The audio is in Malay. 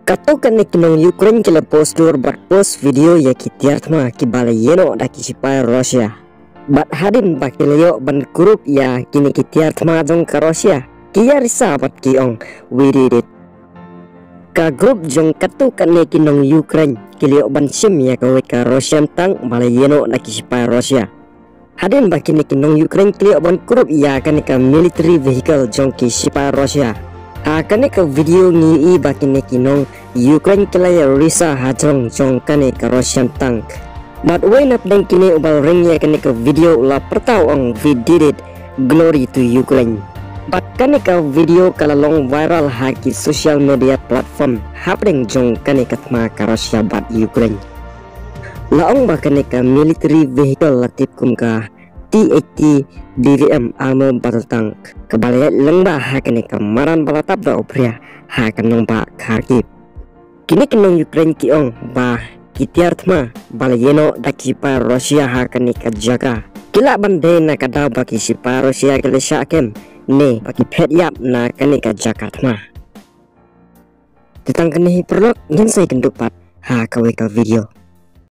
Kato kan kinong Ukraine kila post post video ya kitiar tma ki bala yeno da ki sipai Russia. Bat hadin bakilyo ban grup ya kini kitiar tma jong ka Russia. Kiya risa bat ki ong we did it. Ka grup jong kato kan kinong Ukraine kilyo ban sim ya ka Russian tang bala yeno da ki sipai Russia. Hadin bakini kinong Ukraine kilyo ban grup ya kan ka military vehicle jong ki sipai Russia. Kane ka video ngi bakine kinong Ukraine kilaya risa hajong jong kane ka Russian tank. But when up deng kini ubal ring ya kane ka video la pertau ong we did it glory to Ukraine. But kane ka video kalalong viral haki social media platform happening jong kane katma ka Russia bat Ukraine. Laong ba kane ka military vehicle latip kum ka T-80 DVM armor battle tank kebalayat lengba hakane kamaran balatap da opria hakanong ba Kharkiv. Kini kenong Ukraine kiong ba kitiar tma balayeno dakipa Russia hakane ka jaga kila bande na kadaw baki sipa Russia kila syakem ne baki petyap na kane ka jaga tma. Tentang kene perlok nyen say kendupat ha kawe ka video.